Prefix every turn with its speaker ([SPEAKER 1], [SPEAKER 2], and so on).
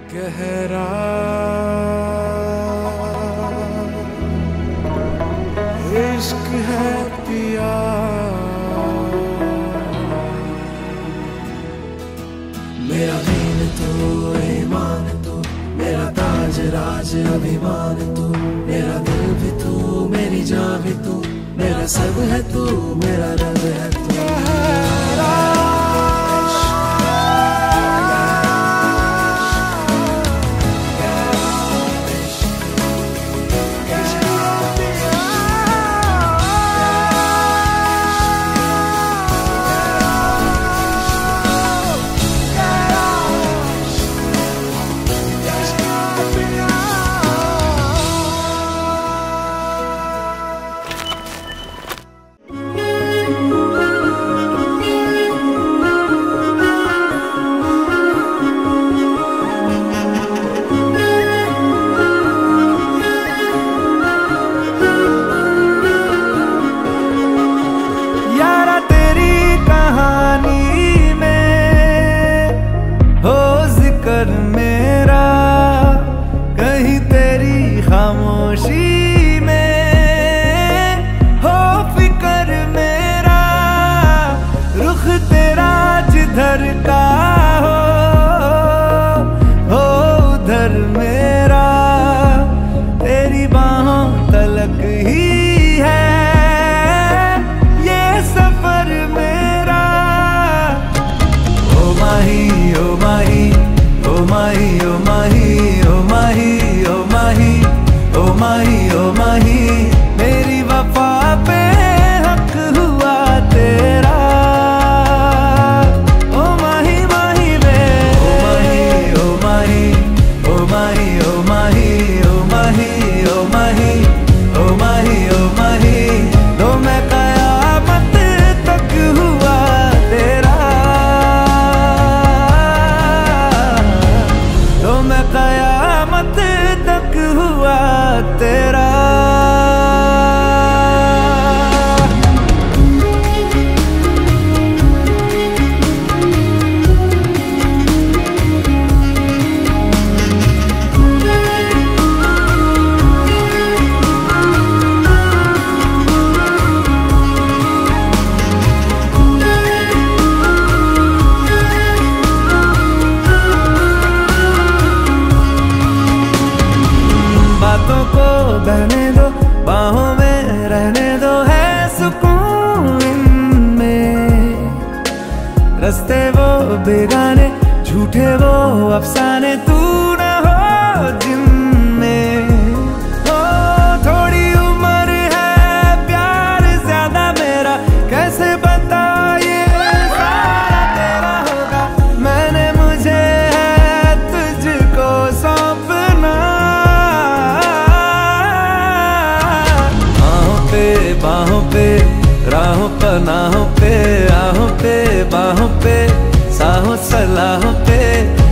[SPEAKER 1] गहरा इश्क है पिया, मेरा दीन तू, ईमान तू, मेरा ताज राज अभिमान तू, मेरा दिल भी तू, मेरी जान भी तू, मेरा सब है तू, मेरा रब है तू।
[SPEAKER 2] मेरा कहीं तेरी खामोशी में हो फिक्र मेरा, रुख तेरा जिधर का हो उधर मेरा, तेरी बाहों तलक ही है ये सफर मेरा। ओ माही, ओ माही, ओ माही, ओ माही, ओ माही, ओ माही, ओ माही, ओ माही, मेरी वफा पे हक हुआ तेरा। ओ माही माही वे, ओ माही, ओ माही, ओ माही, ओ माही, ओ माही, ओ माही, ओ माही, ओ माही, तो मैं कयामत तक हुआ तेरा, तो मैं कयामत तक हुआ तेरा। बातों को बहने दो, बाहों में रहने दो, है सुकून इनमें। रस्ते वो बेगाने, झूठे वो अफसाने, तू न हो जिनमें। हो थोड़ी उम्र है, प्यार ज्यादा मेरा, कैसे बता ये सारा तेरा होगा। मैंने मुझे है तुझको सौंपना, बाहों पे, राहों पनाहों पे, आहों पे, बाहों पे, साहों सलाहों पे,